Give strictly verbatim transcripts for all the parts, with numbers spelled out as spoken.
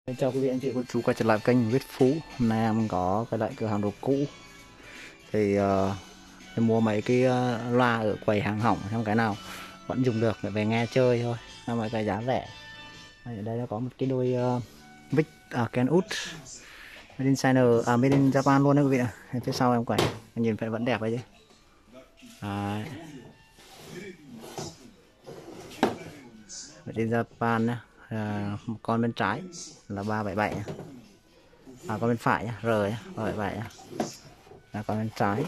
Chào quý vị anh chị cô chú quay trở lại kênh Viết Phú. Hôm nay em có quay lại cửa hàng đồ cũ. Thì uh, em mua mấy cái uh, loa ở quầy hàng hỏng, trong cái nào vẫn dùng được để về nghe chơi thôi, là mấy cái giá rẻ. Ở đây nó có một cái đôi uh, mic uh, Kenwood Made in China, à Made in Japan luôn đấy quý vị ạ. Phía sau em quay em nhìn phải vẫn đẹp đấy chứ. Đấy. Made in Japan nhá. À, một con bên trái là ba bảy bảy, à con bên phải nhá, R nhá, ba bảy bảy nhá. Là con bên trái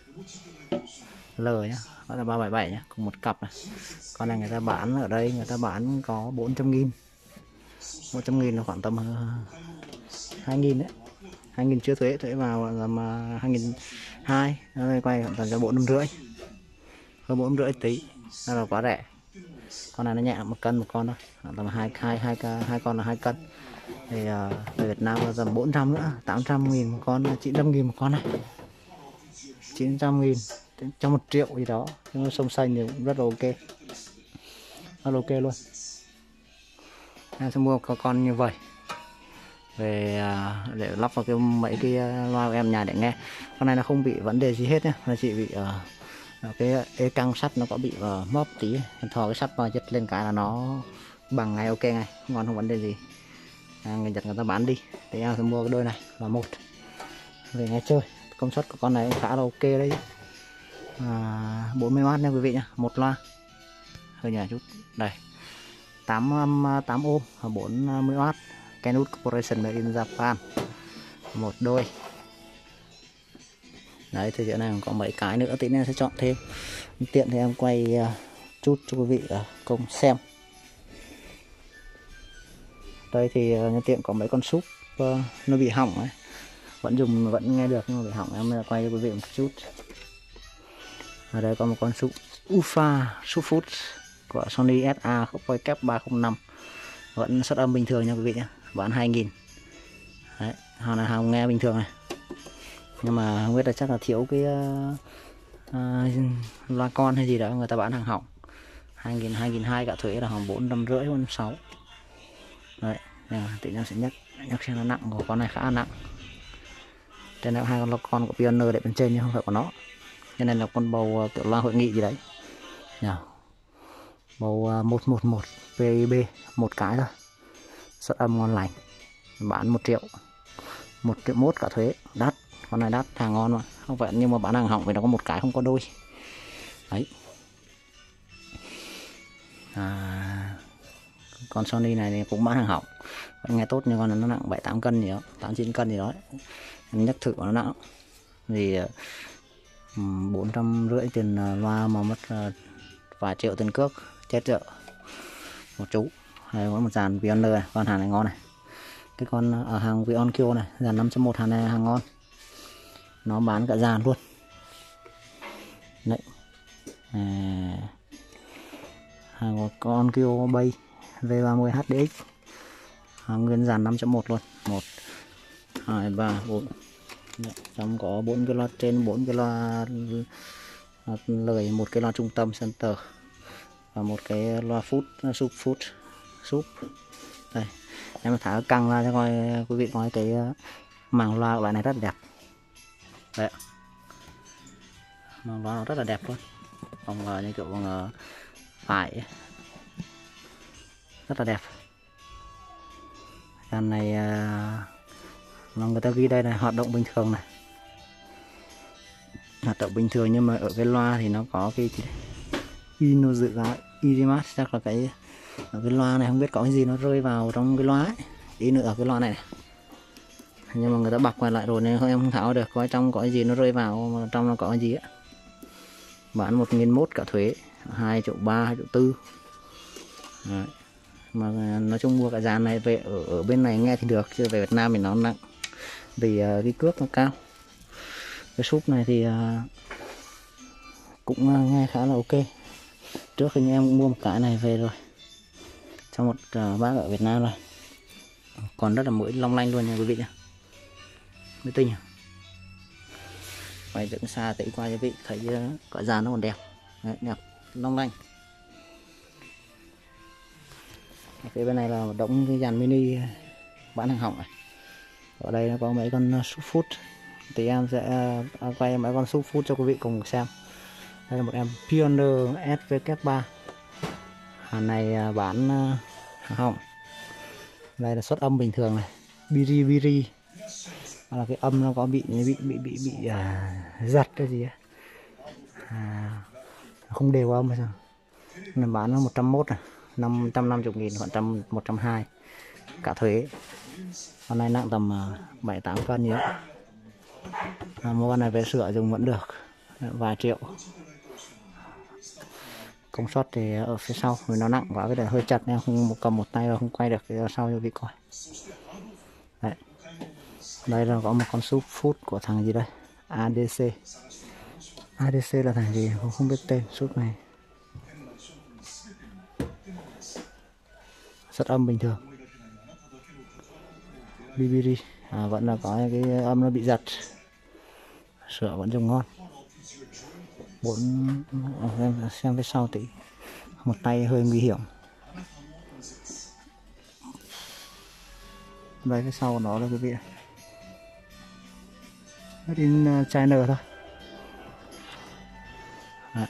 L nhá, đó là ba bảy bảy nhá, cùng một cặp này. Con này người ta bán ở đây, người ta bán có bốn trăm nghìn. một trăm nghìn là khoảng tầm hai nghìn đấy. hai nghìn chưa thuế, thuế vào là mà hai nghìn hai, nó quay khoảng tầm cho bốn trăm rưỡi. Hơn bốn trăm rưỡi tí, đó là quá rẻ. Con này nó nhẹ một cân một con thôi, tầm hai hai hai hai con là hai cân. Thì uh, về Việt Nam là tầm bốn trăm nữa, tám trăm nghìn một con, chín trăm nghìn một con này. chín trăm nghìn cho một triệu gì đó, nhưng mà sông xanh thì cũng rất là ok, rất là ok luôn. Em sẽ mua có con như vậy về uh, để lắp vào cái mấy cái loa của em nhà để nghe. Con này nó không bị vấn đề gì hết nhé, nó chỉ bị uh, cái ê căng sắt nó có bị uh, móp tí, thò cái sắt vào giật lên cái là nó bằng ngay, ok ngay, ngon không vấn đề gì. À, người Nhật người ta bán đi, thì em sẽ mua cái đôi này là một về nghe chơi. Công suất của con này khá là ok đấy, à, bốn mươi oát nha quý vị nhá, một loa hơi nhỏ chút đây, tám tám ôm và bốn mươi oát, Kenwood Corporation Made in Japan, một đôi đấy. Thì chỗ này có mấy cái nữa tí nữa sẽ chọn thêm, tiện thì em quay uh, chút cho quý vị uh, cùng xem. Đây thì uh, nhân tiện có mấy con súp uh, nó bị hỏng ấy, vẫn dùng vẫn nghe được nhưng mà bị hỏng, em quay cho quý vị một chút. Ở đây có một con súp Ufa Subfoot của Sony ét a quay kép ba không năm, vẫn xuất âm bình thường nha quý vị nhé, bán hai nghìn. Đấy, hàng này hàng nghe bình thường này, nhưng mà không biết là chắc là thiếu cái uh, uh, loa con hay gì đó, người ta bán hàng hỏng. Hai nghìn, hai nghìn hai cả thuế là khoảng bốn trăm rưỡi, bốn sáu. Đấy, tự nhiên sẽ nhắc nhắc xem nó nặng của con này khá là nặng. Trên này hai con loa con của Pioneer để bên trên nhưng không phải của nó, cho nên là con bầu kiểu loa hội nghị gì đấy nhờ. Bầu một một một pê i bê một cái thôi, xuất âm ngon lành, bán một triệu, một triệu mốt cả thuế, đắt. Con này đắt, hàng ngon mà không phải, nhưng mà bán hàng hỏng vì nó có một cái không có đôi đấy. À, con Sony này thì cũng bán hàng hỏng, vẫn nghe tốt, nhưng con này nó nặng bảy tám cân gì đó, tám chín cân gì đó đấy. Em nhắc thử nó nặng vì bốn trăm rưỡi tiền loa mà mất uh, vài triệu tiền cước, chết dở một chú. Đây có một dàn Pioneer này, con hàng này ngon này. Cái con ở hàng Vionkyo này, dàn năm chấm một hàng này hàng ngon, nó bán cả dàn luôn đấy. À, hàng con Kyo Bay V ba mươi hát đê ích, hàng nguyên dàn năm chấm một luôn, một hai ba bốn. Trong có bốn cái loa trên, bốn cái loa lời, một cái loa trung tâm center và một cái loa phút sub phút sub. Đây em thả căng ra cho coi quý vị coi cái màng loa của loại này rất là đẹp đấy, màng loa nó rất là đẹp luôn, vòng như kiểu vòng phải rất là đẹp. Dàn này nó người ta ghi đây là hoạt động bình thường này, hoạt động bình thường, nhưng mà ở cái loa thì nó có cái ino dự giá Irimat, chắc là cái ở cái loa này không biết có cái gì nó rơi vào trong cái loa ấy, ý nữa ở cái loa này, này. Nhưng mà người ta bọc ngoài lại rồi nên em không tháo được coi trong có cái gì nó rơi vào, mà trong nó có cái gì á. Bán một nghìn mốt cả thuế, hai triệu ba, hai triệu tư. Đấy. Mà nói chung mua cả dàn này về ở, ở bên này nghe thì được, chứ về Việt Nam thì nó nặng vì uh, cái cước nó cao. Cái súp này thì uh, cũng uh, nghe khá là ok. Trước khi em cũng mua một cái này về rồi cho một uh, bác ở Việt Nam rồi, còn rất là mới long lanh luôn nha quý vị nhé, mới tinh. Quay dựng xa tí qua cho quý vị thấy uh, quả dàn nó còn đẹp. Đấy, đẹp long lanh. Phía bên này là một đống cái dàn mini bán hàng hỏng này. Ở đây nó có mấy con súp phút thì em sẽ uh, quay mấy con súp phút cho quý vị cùng xem. Đây là một em Pioneer S V K ba, hàng này uh, bán uh, hàng hỏng. Đây là xuất âm bình thường này, biri biri là cái âm nó có bị bị bị bị bị à, giật cái gì ấy. À, không đều âm hay sao. Nên bán nó một trăm mốt này, năm trăm năm mươi nghìn, khoảng một trăm hai mươi cả thuế. Con này nặng tầm bảy tám cân nhé. À, mua con này về sửa dùng vẫn được, vài triệu. Công suất thì ở phía sau vì nó nặng quá, cái này hơi chặt nên không cầm một tay và không quay được, cái sau cho vị coi. Đấy. Đây là có một con súp phút của thằng gì đây, a đê xê. a đê xê là thằng gì không, không biết tên súp này. Xuất âm bình thường. Bibiri à, vẫn là có cái âm nó bị giật, sửa vẫn dùng ngon. Bốn xem, xem phía sau tí, một tay hơi nguy hiểm. Đây cái sau của nó là quý vị, nó in China thôi. Đấy.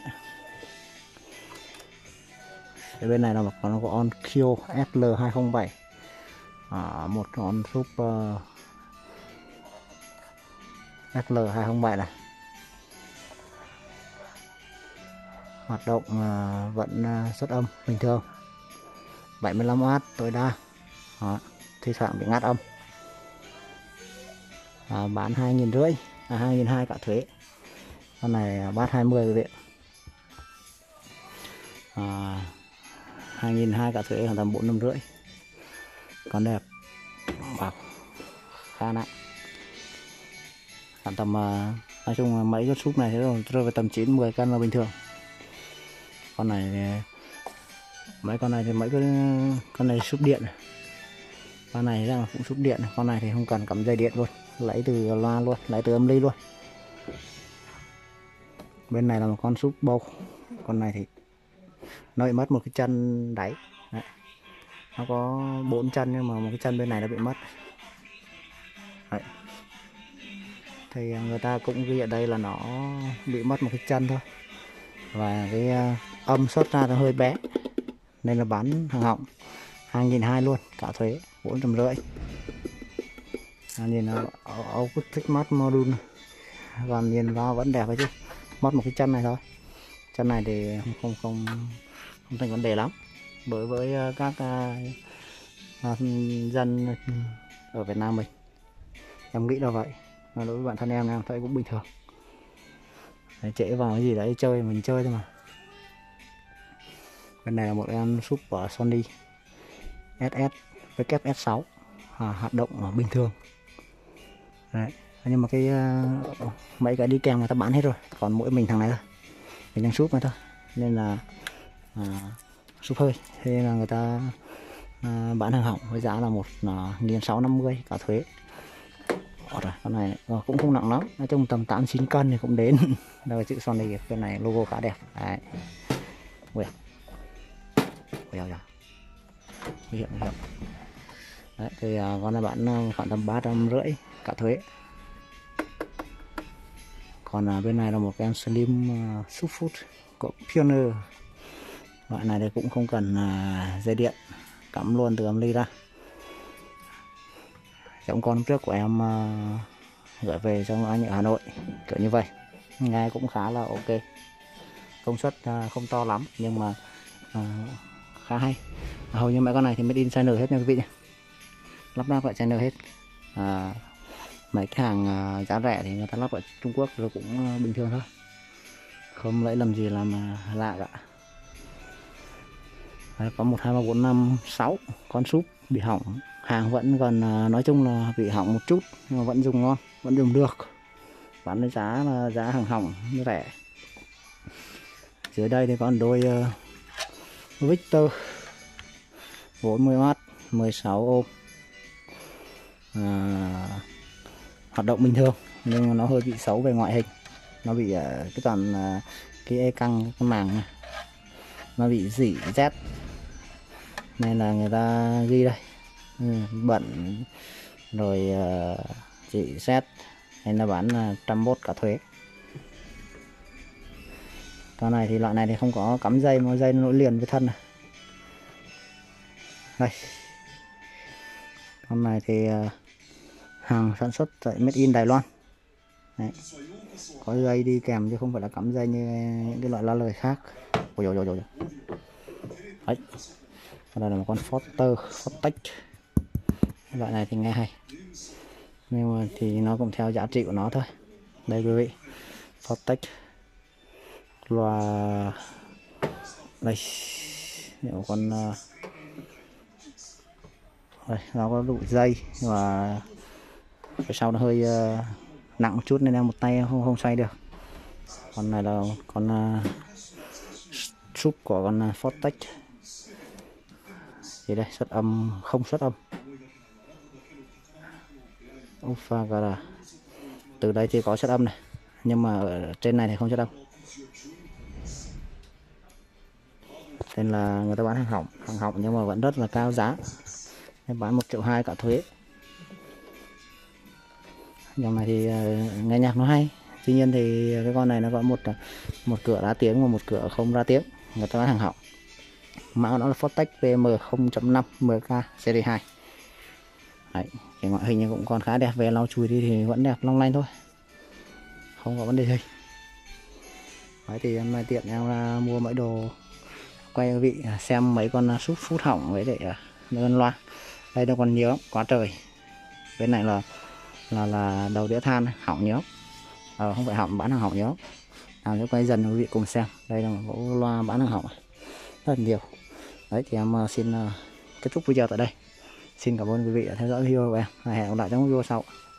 Cái bên này là một con con Kyo S L hai không bảy, à, một con súp uh, S L hai không bảy này, hoạt động uh, vẫn uh, xuất âm bình thường, bảy mươi lăm oát tối đa. Đó. Thi thoảng bị ngắt âm. À, bán hai nghìn rưỡi, à, hai nghìn hai cả thuế. Con này bán hai mươi quý vị. À, hai nghìn hai cả thuế khoảng tầm bốn năm rưỡi. Con đẹp, bạc, khá nặng. Khoảng tầm uh, nói chung là mấy con súp này thế rồi rơi vào tầm chín mười cân là bình thường. Con này mấy con này thì mấy con con này súp điện. Con này ra là cũng súp điện, con này thì không cần cắm dây điện luôn, lấy từ loa luôn, lấy từ âm ly luôn. Bên này là một con súp bầu. Con này thì nó bị mất một cái chân đáy. Đấy. Nó có bốn chân nhưng mà một cái chân bên này nó bị mất. Đấy. Thì người ta cũng ghi ở đây là nó bị mất một cái chân thôi. Và cái âm xuất ra nó hơi bé, nên là bán hàng hỏng hai nghìn hai luôn cả thuế, bốn trăm rưỡi. À, nhìn nó acoustic mát module, còn nhìn vào vẫn đẹp ấy chứ, mất một cái chân này thôi. Chân này thì không không không thành vấn đề lắm đối với các uh, dân ở Việt Nam mình, em nghĩ là vậy. Mà đối với bản thân em em thấy cũng bình thường. Đấy, trễ vào cái gì đấy chơi mình chơi thôi mà. Bên này là một em súp của Sony ét ét W S sáu, à, hoạt động bình thường. Đấy. Nhưng mà cái uh, mấy cái đi kèm người ta bán hết rồi, còn mỗi mình thằng này thôi, mình đang súp này thôi, nên là uh, súp hơi, thế nên là người ta uh, bán hàng hỏng với giá là một nghìn sáu trăm năm mươi cả thuế. Rồi, con này uh, cũng không nặng lắm, nói chung tầm tám chín cân thì cũng đến. Đây chữ Sony, cái này logo khá đẹp. Đấy. Ui. Ui ui ui. Nguy hiểm, nguy hiểm. Đấy, thì uh, con này bán khoảng tầm ba trăm rưỡi cả thuế. Còn uh, bên này là một cái slim uh, súp phút của Pioneer. Loại này thì cũng không cần uh, dây điện, cắm luôn từ âm ly ra. Giống con trước của em uh, gửi về cho anh ở Hà Nội, kiểu như vậy. Nghe cũng khá là ok. Công suất uh, không to lắm nhưng mà uh, khá hay. Hầu như mấy con này thì made in China hết nha quý vị nhé. Lắp ráp lại China hết. À, mấy cái hàng uh, giá rẻ thì người ta lắp ở Trung Quốc rồi cũng uh, bình thường thôi, không lấy làm gì làm uh, lạ cả. Đấy, có một hai ba bốn năm sáu con súp bị hỏng, hàng vẫn còn uh, nói chung là bị hỏng một chút nhưng mà vẫn dùng ngon, vẫn dùng được, bán với giá là giá hàng hỏng rẻ. Dưới đây thì còn đôi uh, Victor bốn mươi oát mười sáu ôm, à, hoạt động bình thường nhưng nó hơi bị xấu về ngoại hình. Nó bị uh, cái toàn uh, cái e căng cái màng này, nó bị rỉ rét nên là người ta ghi đây ừ, bận rồi uh, chị xét nên là bán uh, trăm mốt cả thuế. Con này thì loại này thì không có cắm dây mà dây nó nối liền với thân này. Đây. Con này thì uh, hàng sản xuất tại Made in Đài Loan. Đấy. Có dây đi kèm chứ không phải là cắm dây như những cái loại la lời khác. Ôi dồi dồi dồi. Đấy. Đây là một con Foster Fortech. Loại này thì nghe hay, nhưng mà thì nó cũng theo giá trị của nó thôi. Đây quý vị, Fortech loa đây, nếu con uh, đây, nó có đủ dây và cái sau nó hơi uh, nặng một chút nên em một tay không không xoay được. Con này là con uh, súp của con uh, Fortech. Thì đây, xuất âm không xuất âm. Ufagara. Từ đây thì có xuất âm này, nhưng mà ở trên này thì không xuất âm. Nên là người ta bán hàng hỏng, hàng hỏng nhưng mà vẫn rất là cao giá. Nên bán một triệu hai cả thuế. Dòng này thì nghe nhạc nó hay. Tuy nhiên thì cái con này nó có một một cửa ra tiếng và một cửa không ra tiếng. Người ta bán hàng hỏng. Mã của nó là Fortech P M không chấm năm M K series hai. Đấy, cái ngoại hình cũng còn khá đẹp, về lau chùi đi thì vẫn đẹp long lanh thôi, không có vấn đề gì. Đấy thì hôm nay tiện em ra mua mấy đồ quay quý vị xem mấy con súp phút hỏng với để đơn loa. Đây nó còn nhiều lắm, quá trời. Bên này là là là đầu đĩa than hỏng nhiều, ờ, không phải hỏng, bán hàng hỏng nhiều. Nào cho quay dần quý vị cùng xem. Đây là một mẫu loa bán hàng hỏng rất là nhiều. Đấy thì em xin kết thúc video tại đây. Xin cảm ơn quý vị đã theo dõi video của em. Hẹn gặp lại trong video sau.